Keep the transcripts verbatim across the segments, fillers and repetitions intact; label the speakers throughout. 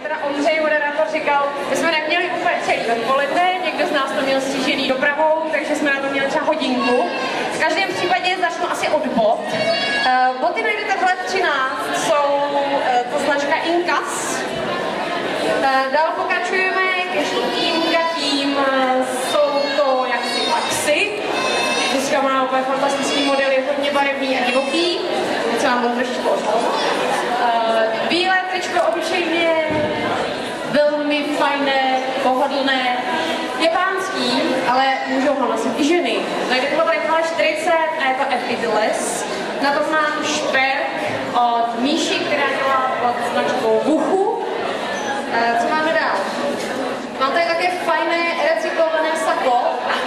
Speaker 1: teda Ondřej, moderátor, říkal, my jsme neměli úplně celý odpoledne, někdo z nás to měl stížený dopravou, takže jsme na to měli třeba hodinku. V každém případě začnu asi od bot. Uh, boty najdete v let třináct, jsou uh, to značka Incas. Uh, dál pokračujeme ke žlutým gatím, uh, jsou to jaksi Maxi. Dneska má úplně fantastický model, je hodně barevný a divoký. Co vám budu trošičku odhalovat. Uh, bílé tričko obyčejně, velmi fajné, pohodlné, japánský, ale můžou ho nosit i ženy. Najdete ho tady tohle čtyřicet a je to Effortless. Na tom mám šperk od Míši, která dělá pod značkou Buchu. Uh, co máme dál? Mám tady také fajné recyklované sako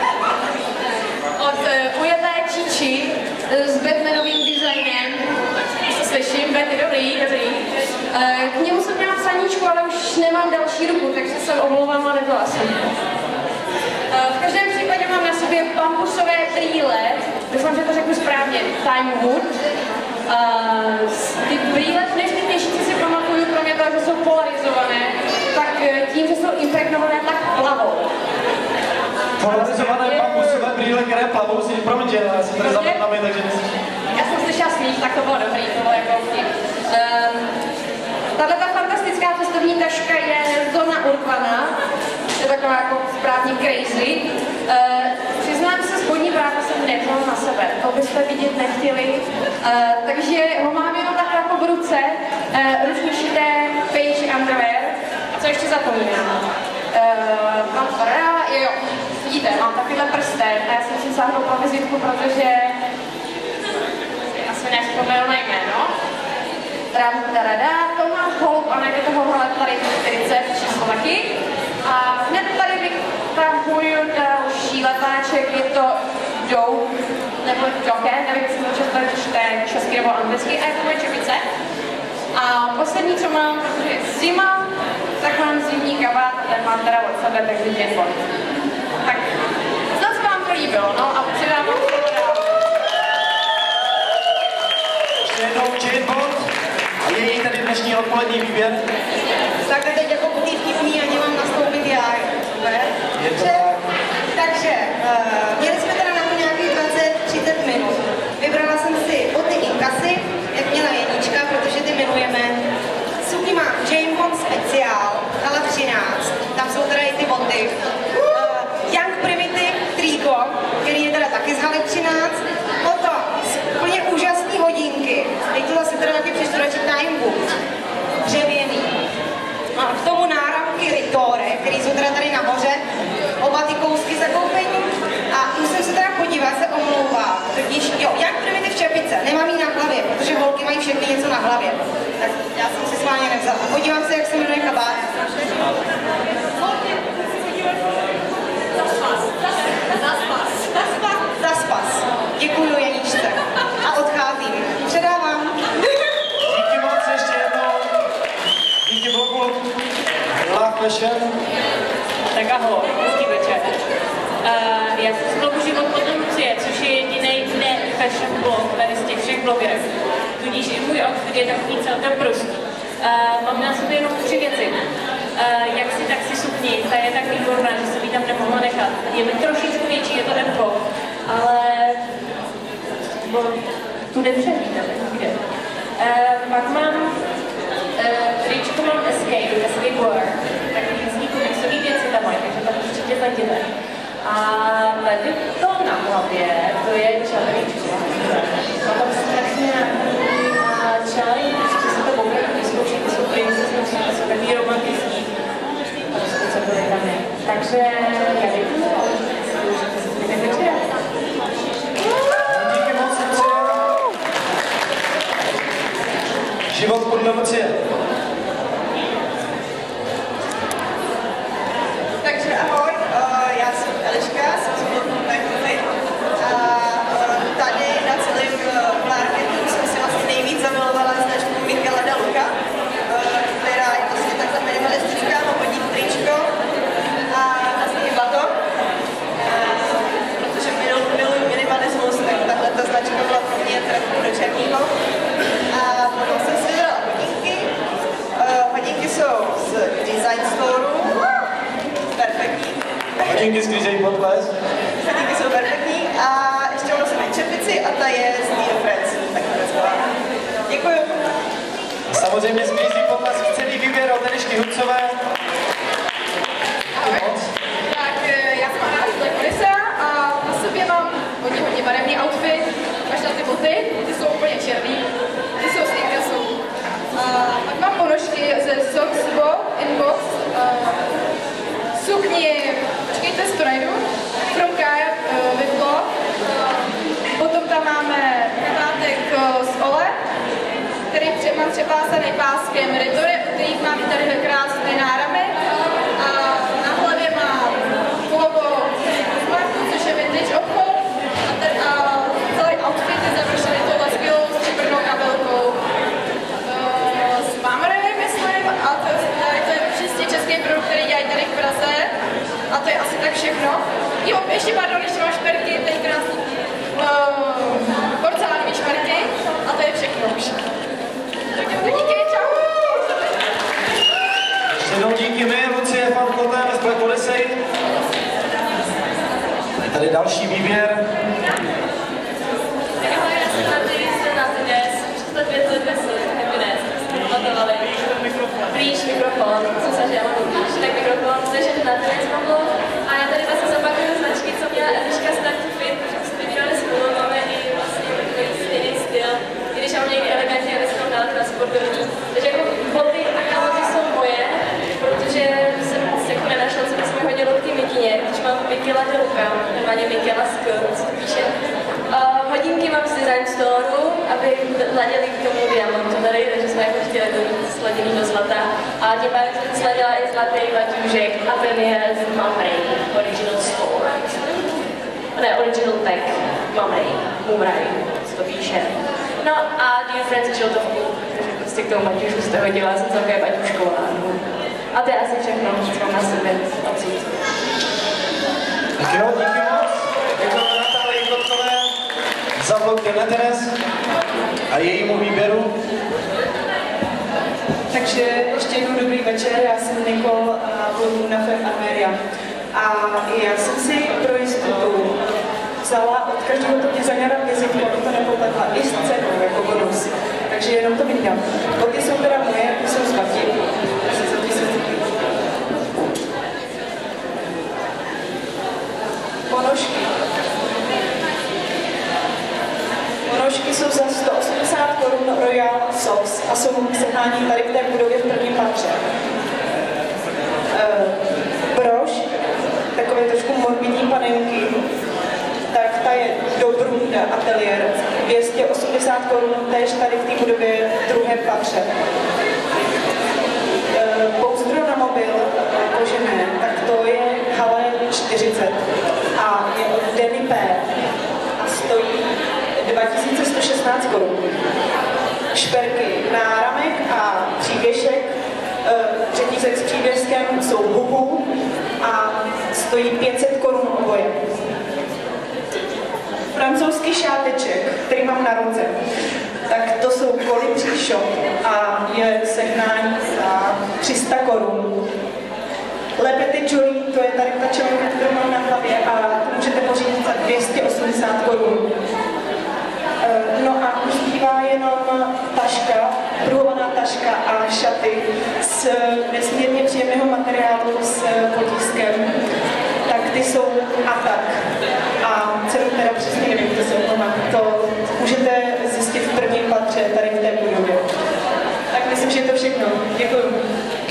Speaker 1: od uh, ujeté Číči s Batmanovým designem. Se slyším, Batman, dobrý, dobrý. Uh, k němu jsem měla psaníčku, ale už nemám další ruku, takže se omlouvám a nebyla jsem. Uh, v každém případě mám na sobě bambusové brýle, doufám, že to řeknu správně, Timewood. Uh, ty brýle, nejvtipnější, co si pamatuju, kromě toho, že jsou polarizované, tak tím, že jsou impregnované, tak plavou.
Speaker 2: Polarizované bambusové brýle, které plavou, si promiň, já jsem tady za nami, takže...
Speaker 1: Já jsem slyšela smích, tak to bylo dobrý, to bylo jako vtip. Um, Tahle ta fantastická cestovní taška je Zona Urbana, je taková jako správně crazy. Uh, přiznám se, spodní práva jsem nevzal na sebe, to byste vidět nechtěli, uh, takže ho mám jenom takhle jako v ruce, uh, ručně šité beige underwear. Co ještě zapomínám? Uh, mám tady, jo, jo, vidíte, mám takovýhle prsten a já jsem si sáhnout na vizitku, protože asi nevzpomenu na jméno. Ram, tarada, to mám holub a najdete ho tady čtyřicet, číslo taky. A hned tady vytahuju další letáček, je to Dope, nebo Joke, nevím, jestli to často čte česky nebo anglicky, a je to moje čepice. A poslední, co mám, protože je zima, tak mám zimní kabát a ten mám teda od sebe, takže Jane Bond. Tak, snad se vám to líbilo, no a předávám slovo dál.
Speaker 2: Ještě jednou Jane Bond a její tady dnešní odpolední výběr.
Speaker 3: Tak teď jako budý vtipný a nemám nastoupit já, super. Takže, takže uh, měli jsme teda na to nějakých dvacet třicet minut. Vybrala jsem si boty Incasy, jak měla jednička, protože ty milujeme. Suky mám Jane Bond speciál, ale třináct, tam jsou teda i ty boty. Uh, Young Primitive Trico, který je teda taky z haly třináct. Potom úplně úžasné hodinky, teď to zase teda taky přečtu radši Timewood, dřevěný. A k tomu náramky Rittore, které jsou teda tady nahoře, oba ty kousky zakoupení. A musím se teda podívat, se omlouvá, totiž, jo, jak primitiv čepice, nemám jí na hlavě, protože holky mají všechny něco na hlavě. Tak já jsem si schválně nevzala. Podívám se, jak se jmenuje kabát. Zaspas. Zaspas. Zaspas. Zaspas. Děkuju Janičce. A odcházím. Předávám.
Speaker 2: Díky moc ještě jednou. Díky boku. Love Fashion.
Speaker 4: Tak ahoj, hezký večer. Uh, já jsem z blogu Život podle Lucie, což je jediný ne-fashion blog tady z těch všech blogerů. Tudíž i můj outfit je takový celkem prostý. Uh, mám na sobě jenom tři věci. Uh, jak si, tak si sukni, ta je tak výborná, že jsem ji tam nemohla nechat. Je mi trošičku větší, je to Apple, ale bo, tu nepřehlídám nikde. Uh, pak mám uh, tričko, mám Escape, Escape War, takový hezký komiksový věci tam mají, takže tam určitě zajděte. A tady to na hlavě, to je čaلیčko. Má tam strašně čaj, ještě se to opravdu vyzkouší, ty jsou princezny, jsou takový romantický. Co to je tam je. Takže já děkuju a užijte si zbytek večera.
Speaker 2: Díky moc, Lucie. Život podle Lucie.
Speaker 3: Takže ahoj, uh, já jsem Eliška, jsem z blogu Mekuli a uh, tady na celém uh, marketu jsem si
Speaker 2: Hodinky sklízejí potles.
Speaker 3: Hodinky jsou perfektní a ještě nosím čepici a ta je z Nero Friends. Tak to je skvělá. Děkuju.
Speaker 2: Samozřejmě sklízí potles celý výběr od Elišky Hudcové.
Speaker 1: Tak já jsem Anna z Black a na sobě mám hodně, hodně barevný outfit, až na ty boty, ty jsou úplně černý, ty jsou z Inkasu. Pak mám ponožky ze Socks Inbox, sukni, počkejte, z Prajdu, From Kaya Vyplo, potom tam máme kabátek z Ole, který mám přepásaný páskem Ritory, u kterých mám tady krásné náramy. A na hlavě mám logo Marku, což je vintage obchod. A, ten, a celý outfit je završený tohle skvělou stříbrnou kabelkou uh, s Mamry, myslím. A to, tady to je čistě český produkt, který dělají tady v Praze. A to je asi tak všechno. Jo, ještě pardon, ještě mám šperky, tady krásný uh, porcelánové šperky. A to je všechno už. Díky, čau!
Speaker 2: Ještě jednou díky my, Lucie Fankotem z Black Odyssey. Tady další výběr.
Speaker 4: Ahoj, já jsem Marty, jsem na dnes, třicet pět let bez happiness, jsme pamatovali. Blíž mikrofon, co se že já mám blíž, tak mikrofon, takže na dnes mám bylo. A já tady vlastně zopakuju značky, co měla Eliška Start to Fit, protože jsme to vydali spolu, máme i vlastně takový stejný styl. Když já mám někdy elegantně, aby jsem dala na sportovní. Takže jako boty a kalhoty jsou moje, protože jsem se jako nenašla, co by se mi hodilo k té mikině, když mám Mikela Deluka, normálně Mikela Skirt, co to píše. Uh, hodinky mám z Design Store, aby ladili k tomu diamantu tady, takže jsme jako chtěli to mít sladěný do zlata. A tím pádem jsem sladila i zlatý baťůžek a ten je z Mamray, Original Store. Ne, Original Tech, Mamray, Mumray, co to píše. No a Dear Friends je šiltovku, takže prostě k tomu baťušku jste hodila, já jsem celkem baťušková. A to je asi všechno, co mám na sebe odsud.
Speaker 2: Tak jo, díky moc. Děkujeme Natálii Kotkové za vlog Demeteres a jejímu výběru.
Speaker 5: Takže ještě jednou dobrý večer, já jsem Nikol a budu na Fem Armeria. A já jsem si pro jistotu vzala od každého toho designera vizitku, aby to nepopletla i s cenou jako bonus. Takže jenom to vydám. Boty jsou teda moje, ty jsou z Bati. Ponožky. Ponožky jsou za sto osmdesát korun Royal Socks a jsou sehnání tady v té budově v prvním patře. Uh, brož, takové trošku morbidní panenky, tak ta je do Brunda Atelier, dvě stě osmdesát korun, též tady v té budově v druhém patře. Uh, pouzdro na mobil, kožené, tak to je Hale čtyřicet a je od Denny P a stojí dva tisíce sto šestnáct korun. Šperky, náramek a přívěšek, řetízek s přívěskem jsou Hubu a stojí pět set korun oboje. Francouzský šáteček, který mám na ruce, tak to jsou Colibri Shop a je sehnání za tři sta korun. Le Petit Jolie, to je tady ta čelka, kterou mám na hlavě a to můžete pořídit za dvě stě osmdesát korun. No a už zbývá jenom taška, pruhovaná taška a šaty z nesmírně příjemného materiálu s potiskem. Tak ty jsou Atak. A cenu teda přesně nevím, to se omlouvám. To můžete zjistit v prvním patře tady v té budově. Tak myslím, že je to všechno. Děkuju.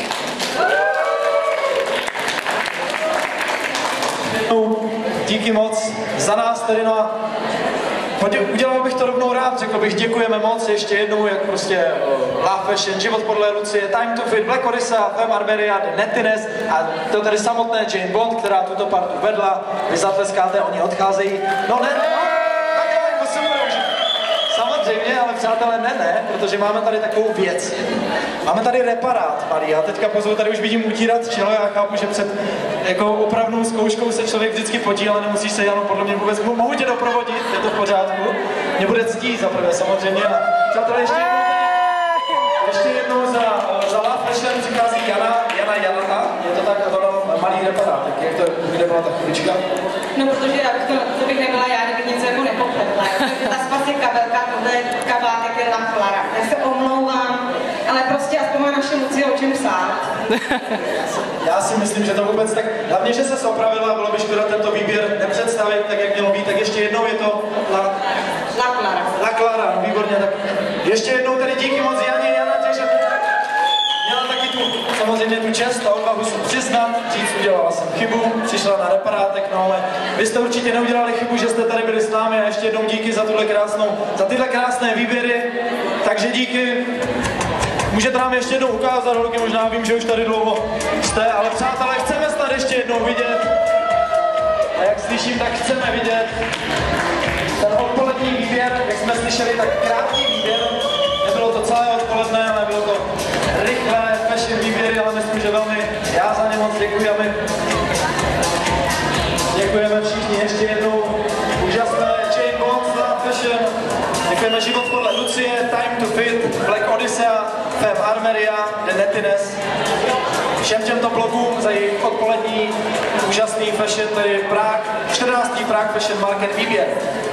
Speaker 2: Díky moc za nás tedy, no a udělal bych to rovnou rád, řekl bych děkujeme moc ještě jednou, jak prostě uh, Love Fashion, Život podle Lucie, Time to Fit, Black Odyssey, Fem Armeria, Netines a to tady samotné Jane Bond, která tuto partu vedla, vy zatleskáte, oni odcházejí, no ne, no, takhle jako se budou, že... Samozřejmě, ale přátelé, ne, ne, protože máme tady takovou věc. Máme tady reparát, malý, já teďka pozvu, tady už vidím utírat čelo, já chápu, že před jako opravnou zkouškou se člověk vždycky potí, ale nemusíš se, Jano, podle mě vůbec, mohu tě doprovodit, je to v pořádku, mě bude ctí za prvé samozřejmě, a přátelé, ještě jednou, ještě jednou za, za Love Fashion přichází Jana, Jana Janata, je to tak, ono malý reparát, tak je jak to, kde byla ta chvílička?
Speaker 3: No, protože jak to, to bych nebyla já, kdybych něco jako nepopletla. Takže ta spasy kabelka, tohle je kabátek je La Clara. Já se omlouvám, ale prostě aspoň má naše Lucie o čem psát.
Speaker 2: Já si myslím, že to vůbec tak, hlavně, že se opravila, bylo by škoda tento výběr nepředstavit tak, jak mělo být, tak ještě jednou je to La,
Speaker 3: La Clara.
Speaker 2: La Clara, výborně, tak ještě jednou tady díky moc Janě, Jana tě, že měla taky tu, samozřejmě tu čest a odvahu se přiznat, říct, udělala jsem chybu, přišla na reparátek, no ale vy jste určitě neudělali chybu, že jste tady byli s námi a ještě jednou díky za tuhle krásnou, za tyhle krásné výběry, takže díky. Můžete nám ještě jednou ukázat, holky, možná vím, že už tady dlouho jste, ale přátelé, chceme snad ještě jednou vidět. A jak slyším, tak chceme vidět ten odpolední výběr, jak jsme slyšeli, tak krátký výběr. Nebylo to celé odpoledne, ale bylo to rychlé fashion výběry, ale myslím, že velmi já za ně moc děkujeme. Děkujeme všichni ještě jednou. Úžasné Jane Bond za fashion. Děkujeme Život podle Lucie, Time to Fit, Black Odyssea, Fem Armeria, The Nettiness. Všem těmto blogům za jejich odpolední úžasný fashion, tedy Prague, čtrnáctý Prague Fashion Market výběr.